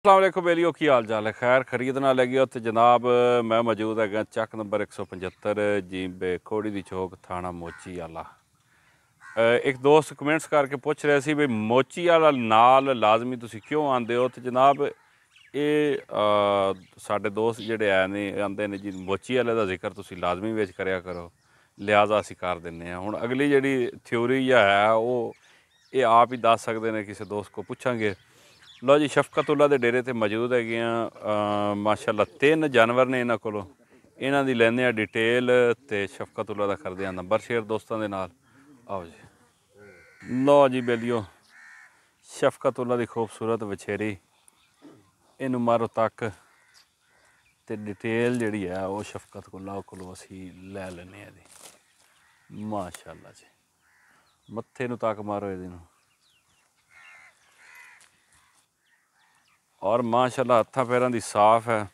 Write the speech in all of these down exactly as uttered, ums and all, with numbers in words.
अस्सलाम वालेकुम बेलियो की हाल चाल है। खैर खरीदना लगी तो जनाब मैं मौजूद है चक नंबर एक सौ पचहत्तर जीबे खोड़ी दी चौक थाना मोची आला। एक दोस्त कमेंट्स करके पूछ रहे सी भी मोची आला नाल लाजमी तुसी क्यों आंदे हो। तो जनाब ये साडे दोस्त जेडे है ने आंदे ने जी मोची आले दा जिक्र तुसी लाजमी विच करया करो, लिहाजा असी कर दिन्ने आं। हुण अगली जेहड़ी थ्योरी है वो ये आप ही दस सकते हैं, किसी दोस्त को पूछांगे। लो जी शफकतुल्ला दे डेरे ते मौजूद है माशाअल्लाह तीन जानवर ने इन्हां कोलों, इन्हां दी लैंदे आ डिटेल ते शफकतुल्ला दा करदे आ नंबर शेयर दोस्तों दे नाल। आओ जी लो जी बेलियो शफकतुल्ला दी खूबसूरत वछेरी, इनू मारो तक ते डिटेल जिहड़ी है वो शफकतुल्ला कोलों असी लै लैने आ जी। माशाअल्लाह जी मत्थे नू तक मारो इहदी नू, और माशाअल्लाह हत्थां पैरां दी साफ है।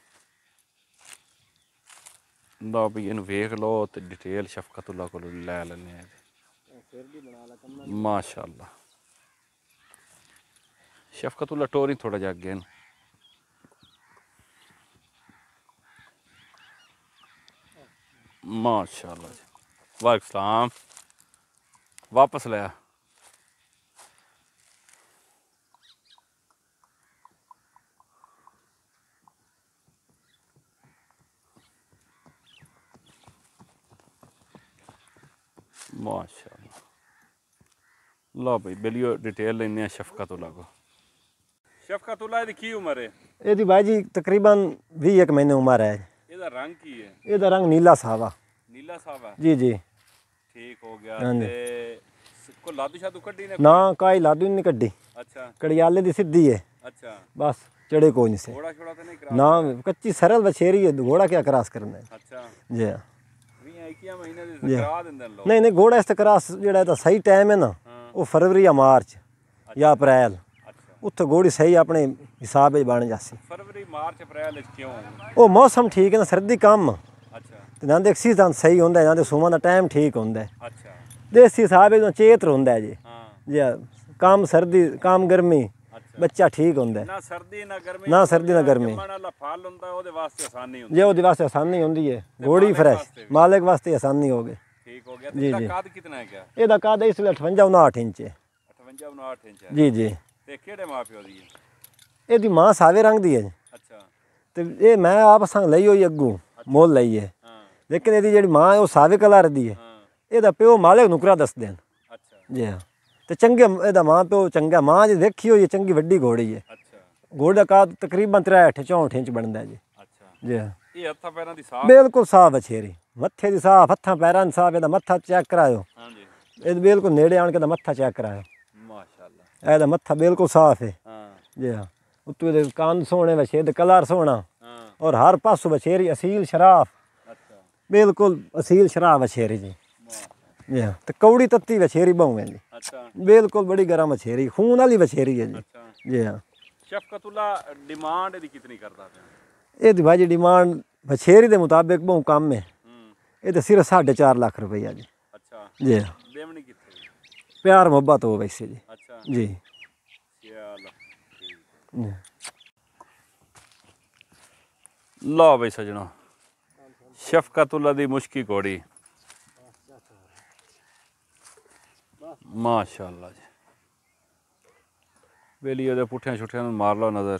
लो भी इनू वेख लो तो डिटेल शफकतुल्ला को लै लैने आ जी। माशाअल्लाह शफकतुल्ला टोरी थोड़ा जा अगे माशाअल्लाह जी। वालेकुम सलाम, वापस लिया। माशाअल्लाह लो भाई बेलियो डिटेल लेने शफकतुल्ला को। शफकतुल्ला दी की उम्र है? ਇਹਦੀ भाई जी तकरीबन भी एक महीने उम्र है। ਇਹਦਾ रंग की है? ਇਹਦਾ रंग नीला सावा। नीला सावा जी जी ठीक हो गया। ते को लादू शादू कड्डी ने? ना काई लादू नहीं कड्डी। अच्छा कड़ियाले दी सीधी है। अच्छा बस चढ़े कोई नहीं से। घोड़ा छोड़ा तो नहीं करा? ना कच्ची सरल बछेरी है, घोड़ा क्या क्रॉस करना है। अच्छा जी हाँ महीने दी करा देंदे लोग? नहीं नहीं घोड़ा इस क्रॉस जेड़ा ता सही टाइम है ना वो फरवरी या मार्च या अप्रैल उत्थे घोड़ी सही अपने हिसाब से बन जासी। फरवरी मार्च अप्रैल क्यों? वो मौसम ठीक है ना, सर्दी कम। अच्छा ते नांदे एक सीजन सही होंदा है, नांदे सुमा दा टाइम ठीक होंदा है। अच्छा देसी हिसाब से चेत होंदा है जी। हाँ जी कम सर्दी कम गर्मी बच्चा ठीक होंदा है। ना सर्दी ना गर्मी ना सर्दी ना गर्मी वाला फल होंदा ओदे वास्ते आसानी होंदी जे ओदे वास्ते आसानी होंदी है। घोड़ी फ्रेश मालिक वास्ते आसानी हो गई। ठीक हो गया। जी जी कद कितना है क्या? ਇਹਦਾ ਕਦ ਇਸ ਵੇਲੇ अठवंजा उनहठ इंच है। अठवंजा उनहठ इंच है जी जी। ते केड़े मां प्यो दी है? ਇਹਦੀ ਮਾਂ ਸਾਵੇ ਰੰਗ ਦੀ ਹੈ ਜੀ। अच्छा ਤੇ ਇਹ ਮੈਂ ਆਪ ਸੰਗ ਲਈ ਹੋਈ ਅੱਗੂ ਮੁੱਲ ਲਈ ਹੈ। हाँ ਲੇਕਿਨ ਇਹਦੀ ਜਿਹੜੀ ਮਾਂ ਹੈ ਉਹ ਸਾਵੇ ਕਲਰ ਦੀ ਹੈ। हाँ ਇਹਦਾ ਪਿਓ ਮਾਲਿਕ ਨੁਕਰਾ ਦੱਸਦੇ ਹਨ। अच्छा ਜੀ ਹਾਂ ਤੇ ਚੰਗੇ ਇਹਦਾ ਮਾਂ ਪਿਓ ਚੰਗਾ, ਮਾਂ ਜੀ ਦੇਖੀ ਹੋਈ ਚੰਗੀ ਵੱਡੀ ਘੋੜੀ ਹੈ। अच्छा घोड़े का कद तकरीबन तिरसठ चौंठ इंच बनता है जी। अच्छा जी ये हत्था पैरां दी साफ? बिल्कुल साफ बछेरी, मत्थे दी साफ, हत्थां पैरां दी साफ। ਇਹਦਾ मत्था चेक करायो। हाँ जी ਇਹ बिल्कुल नेड़े आन के ਇਹਦਾ मत्था चेक करायो। माशाअल्लाह ਇਹਦਾ मत्था बिल्कुल साफ है। हाँ जी हाँ उत्तों ਇਹਦੇ ਕੰਨ सोहने बछेरे कलर सोहना हाँ और हर पासों बछेरी असील शराफ, अच्छा बिल्कुल असील शराफ बछेरी जी। जी हाँ तो कौड़ी तत्ती बछेरी बहु है जी। अच्छा बिल्कुल बड़ी गर्म बछेरी, खून वाली बछेरी है जी। अच्छा जी हाँ शफकतुल्ला डिमांड दी कितनी करदा है? ਇਹਦੀ भाजी डिमांड बछेरी के मुताबिक बहुत कम है। हम्म ये तो सिर्फ साढ़े चार लाख रुपया जी। अच्छा जी देवनी कितनी? प्यार मोहब्बत हो वैसे जी। अच्छा जी चलो ठीक जी। लो भाई सजनों शफकतुल्ला दी मुश्की घोड़ी माशाअल्लाह जी। वेली ओदे पुठियां छुट्टियां मार लो नज़र,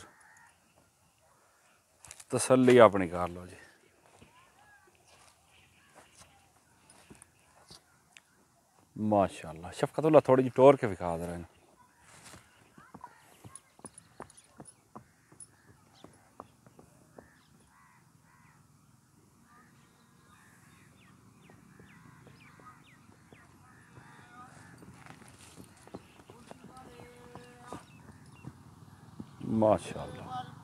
तसल्ली अपनी कर लो जी। माशाअल्लाह शफकतुल्ला थोड़ी जी टोर के विखा दे रहे हैं। माशाअल्लाह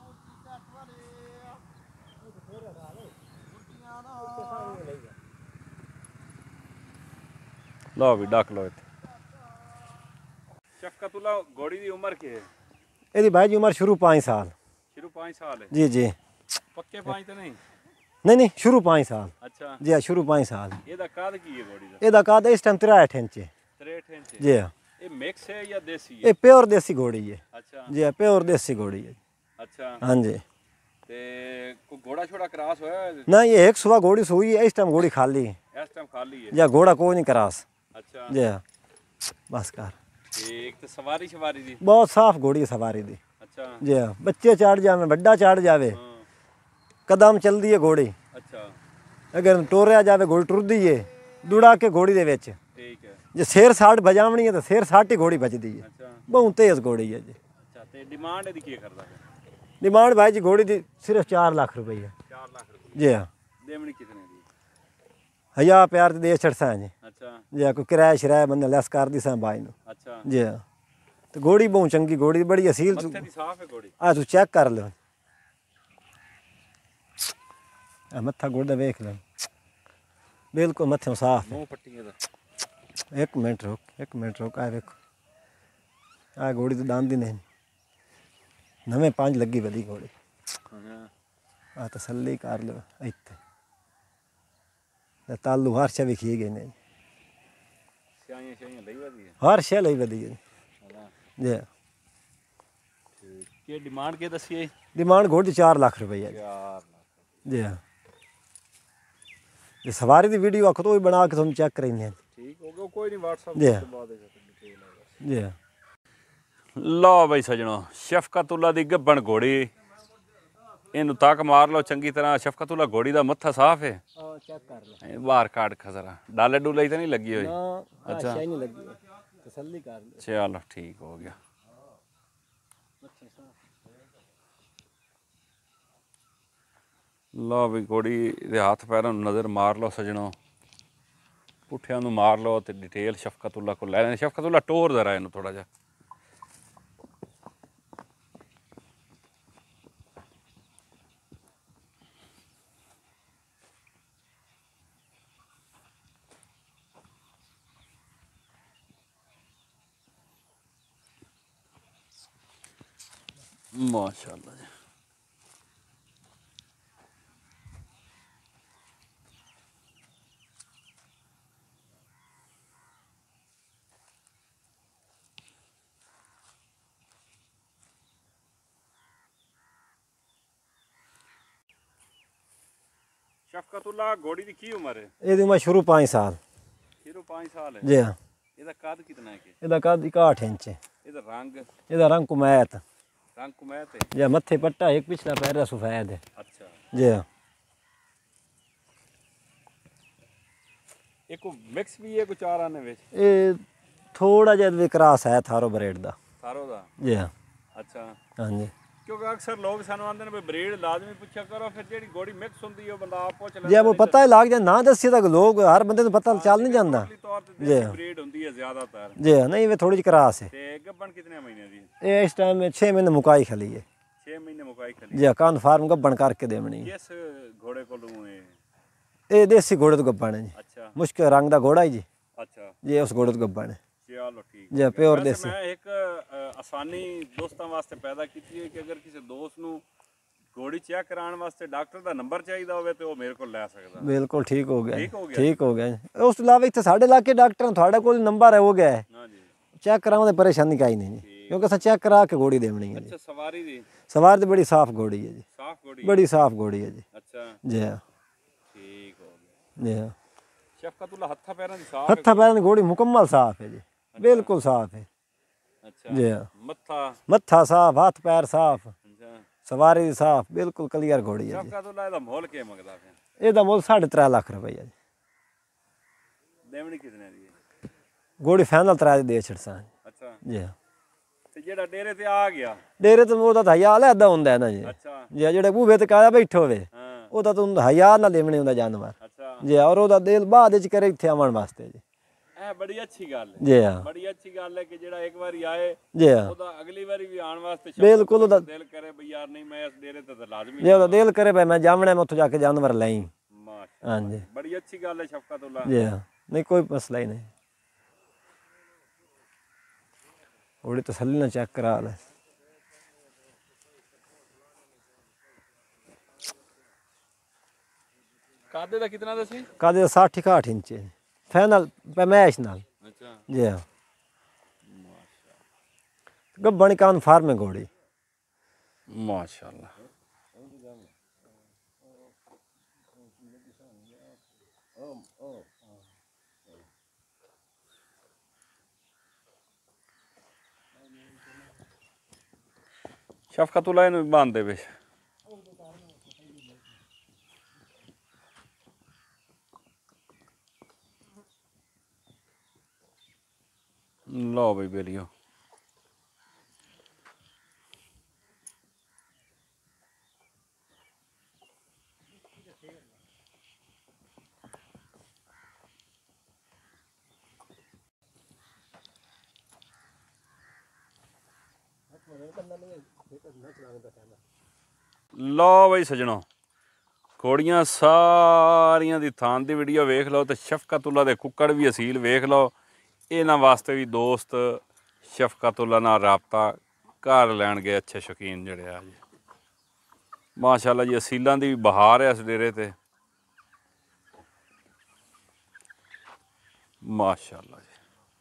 लो भी डक लो इत्थे। शफकतुल्ला घोड़ी की उम्र क्या है? ਇਹਦੀ भाई जी उम्र शुरू पाँच साल। शुरू पाँच साल है? जी जी पक्के पाँच तो नहीं? नहीं नहीं शुरू पाँच साल। अच्छा जी हाँ शुरू पाँच साल। ਇਹਦਾ ਕਦ ਕੀ ਹੈ ਘੋੜੀ ਦਾ? ਇਹਦਾ कद इस टाइम तिरसठ इंच है। तिरसठ इंच जी हाँ ये मिक्स है या देसी है? ये प्योर देसी घोड़ी है। अच्छा जी हाँ प्योर देसी घोड़ी है। अच्छा हाँ जी। ते कोई घोड़ा छोड़ा क्रॉस होया है? ना ये एक सुबह घोड़ी सोई है, इस टाइम घोड़ी खाली है, इस टाइम खाली है। या घोड़ा कोई नहीं क्रॉस। अच्छा जी बस कर ते एक तो सवारी शवारी दी। बहुत साफ घोड़ी है सवारी दी। अच्छा जी बच्चे चढ़ जावे, बड्डा चढ़ जावे, हाँ कदम चलती है घोड़ी। अच्छा अगर टोरिया जावे घोड़ी टुरदी है दुड़ा के घोड़ी दे विच। ठीक है। जे शेर साठ बजावनी है तो शेर साठ ही घोड़ी बजदी है, अच्छा बहुत तेज घोड़ी है जी। अच्छा ते डिमांड ਇਹਦੀ ਕੀ ਕਰਦਾ है? डिमांड भाई जी घोड़ी की सिर्फ चार लाख रुपये। चार लाख रुपए जी हाँ देवनी कितने दी? हजार प्यार दे छड़सा जी। अच्छा जी कोई किराया शराया बंदा लैस कर दी सा भाई नु। अच्छा जी हाँ तो घोड़ी बहुत चंगी घोड़ी बड़ी असील। मत्थे दी साफ है घोड़ी? आ तू चेक कर लो, मत्था गोड़ा वेख लो, बिल्कुल मत्थे साफ है। मुंह पट्टियां दा एक मिनट रुक, एक मिनट रुक, आ देखो आ घोड़ी तो दांदी नहीं, नवें पांच लगी वधी घोड़ी। हां आ तसल्ली कर लो इत्थे तालू हर शे विखी गए ने, सियाइयां सियाइयां लई वदी है हर शे लई वधी है हां जी। ठीक के डिमांड के दसी है? डिमांड घोड़ी की चार लाख रुपये है चार लाख जी हाँ। जे सवारी की वीडियो आखो तो भी बना के तुम चेक करेंगे। ठीक हो गया कोई नहीं व्हाट्सएप जी के बाद डिटेल है। जी हाँ लो बई सजणो शफकतुल्ला दी गब्बन घोड़ी इनू तक मार लो चंगी तरह। शफकतुल्ला घोड़ी दा मत्था साफ है? चेक कर लो, बाहर काट खजरा डाले डुले तो नहीं लगी हुई? अच्छा नहीं लगी है, तसल्ली कर लो। चलो ठीक हो गया। लो भी घोड़ी दे हाथ पैरों नज़र मार लो सजणो, पुठिया नू मार लो तो डिटेल शफकतुल्ला को लै लें। शफकतुल्ला टोर जरा इनू थोड़ा जा। माशाल्लाह जी शफकतुल्ला घोड़ी की की उम्र है? ਇਹਦੀ ਉਮਰ शुरू पाँच साल। सिर्फ पाँच साल है? जी हाँ ਇਹਦਾ ਕੱਦ कितना है के? ਇਹਦਾ ਕੱਦ इकाठ इंच है। ਇਹਦਾ रंग ਇਹਦਾ रंग कुमैत रंग कुमैत है? या मत्थे पट्टा एक पिछला पैर सफेद है। अच्छा जी हाँ एक मिक्स भी है कुछ चार आने विच? ये थोड़ा जिहा विक्रास है थारो ब्रेड दा। सारों दा? जी हाँ अच्छा हाँ जी। क्योंकि अक्सर लोग सानू आंदे ने ब्रीड लाजमी पूछा करो, फिर जेडी घोड़ी मिक्स हुंदी है बंदा आप पूछ जी वो पता ही लाग जाए ना दसी तक लोग हर बंदे को पता चल नहीं जाता। तौर ते देसी ब्रीड हुंदी है ज्यादातर। जी हाँ नहीं वे थोड़ी जी क्रास है। ते गब्बन कितने महीने दी? ये इस टाइम में छः महीने मुकाई खली है। छह महीने मुकाई खली? जी हाँ कान फार्म गब्बन करके देवनी है। किस घोड़े को लूं है? ये देसी घोड़े तो गब्बन है जी, अच्छा मुश्किल रंग दा घोड़ा है जी। अच्छा जी उस घोड़े तो गब्बन है। चलो ठीक जी प्योर वैसे देसी। मैं एक अ, आसानी दोस्तों वास्ते पैदा की है कि अगर किसी दोस्त नू घोड़ी चेक कराने वास्ते डॉक्टर का नंबर चाहिए होवे तो वो मेरे को लै सकदा। बिल्कुल ठीक हो गया ठीक हो गया? ठीक हो गया। उस तो इलावा इतने साढ़े इलाके डॉक्टर थोड़ा कोल नंबर है हो गया है, हाँ जी चेक कराने परेशानी का ही नहीं जी, क्योंकि अस चेक करा के घोड़ी देवनी है जी। अच्छा सवारी दी सवार तो बड़ी साफ घोड़ी है जी, साफ घोड़ी? बड़ी साफ घोड़ी है जी। अच्छा जी हाँ ठीक हो गया। जी हाँ शफकतुल्ला हत्था पैरां दी साफ है? हत्था पैर की घोड़ी मुकम्मल साफ है जी, बिल्कुल साफ है। अच्छा जी हाँ मत्था? मत्था साफ, हाथ पैर साफ, अच्छा सवारी दी साफ, बिल्कुल क्लियर घोड़ी है जी। शफकतुल्ला दा मोल के मंगदा फिर? ਇਹਦਾ ਮੁੱਲ साढ़े त्रै लाख रुपये है जी। देवनी कितने दी है? घोड़ी फाइनल त्रै दी दे छड़सा अच्छा जी हाँ। ते जेड़ा डेरे ते आ गया? डेरे तो ਉਹਦਾ ਤਾਂ ਹਯਾ ਲੈਦਾ ਹੁੰਦਾ ਹੈ ਨਾ ਜੀ। अच्छा ਜੀ ਜਿਹੜੇ ਬੂਹੇ ਤੇ ਕਾਇਆ ਬੈਠੇ ਹੋਵੇ हाँ ਉਹਦਾ ਤਾਂ ਹਯਾ ਨਾ ਦੇਵਣੇ ਹੁੰਦਾ ਜਾਨਵਰ अच्छा ਜੀ, ਔਰ ਉਹਦਾ ਦਿਲ ਬਾਅਦ ਵਿੱਚ ਕਰੇ ਇੱਥੇ ਆਉਣ ਵਾਸਤੇ ਜੀ। ए बड़ी अच्छी गल है, जी हाँ बड़ी अच्छी गल है कि जेड़ा एक बारी आए जी हाँ ਉਹਦਾ ਅਗਲੀ ਵਾਰੀ ਵੀ ਆਉਣ ਵਾਸਤੇ ਬਿਲਕੁਲ ਉਹਦਾ ਦਿਲ ਕਰੇ ਬਈ ਯਾਰ ਨਹੀਂ ਮੈਂ ਇਸ ਡੇਰੇ ਤੇ ਤਾਂ ਲਾਜ਼ਮੀ ਜੇ ਉਹਦਾ ਦਿਲ ਕਰੇ ਭਾਈ ਮੈਂ ਜਾਵਣਾ ਮੈਂ ਉੱਥੋਂ ਜਾ ਕੇ ਜਾਨਵਰ ਲਈ। ਮਾਸ਼ਾ ਹਾਂਜੀ ਬੜੀ ਅੱਛੀ ਗੱਲ ਹੈ ਸ਼ਫਕਤੁल्ला। जी हाँ नहीं कोई मसला ही नहीं। घोड़ी तसल्ली ना चेक करा ले। ਕਾਦੇ ਦਾ ਕਿਤਨਾ ਦਾ ਸੀ? कादे साठ इकाठ इंच है फाइनल पैमैश नाल। ਅੱਛਾ जी हाँ गब्बन कान फार्म है घोड़ी माशाल्लाह। शफकतुल्लाह इन्हू भी बांधते पे लो भाई बेलियो लो भाई सजनों घोड़ियां सारियां दी थान दी वीडियो वेख लो तो शफकतुल्लाह दे कुक्कड़ भी असील वेख लो। इन्हां वास्ते भी दोस्त शफकतुल्लाह नाल राबता कर लैणगे अच्छे शौकीन जिहड़े आ जी। माशाल्लाह जी असीलां दी भी बहार है इस डेरे ते माशाल्लाह जी।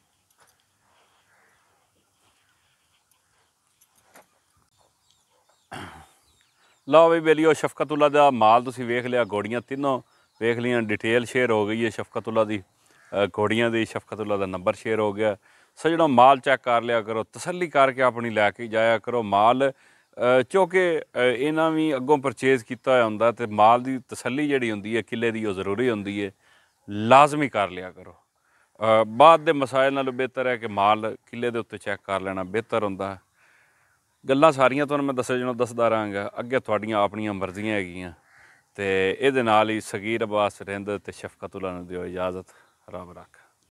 लो भी बेलियो शफकतुल्लाह दा माल तुसीं वेख लिया घोड़ियां तीनों वेख लियां डिटेल शेयर हो गई है शफकतुल्लाह दी घोड़ियां दी शफकतुल्लाह दा नंबर शेयर हो गया। सजनों माल चेक कर लिया करो तसल्ली करके अपनी लैके जाया करो माल क्योंकि इन्हां भी अगों परचेज किया होया हुंदा ते माल की तसल्ली जिहड़ी हुंदी है किले की जरूरी हुंदी है लाजमी कर लिया करो। बाद दे मसाइल नालों बेहतर है कि माल किले दे उत्ते चेक कर लेना बेहतर हुंदा। गल्लां सारियां तुहानूं मैं दस्से जणों दसदा रहांगा अगे तुहाड़ियां अपनियां मर्जियां हैगियां ते इहदे नाल ही सगीर अब्बास रिंद ते शफकतुल्लाह नूं दिओ इजाज़त रब रख।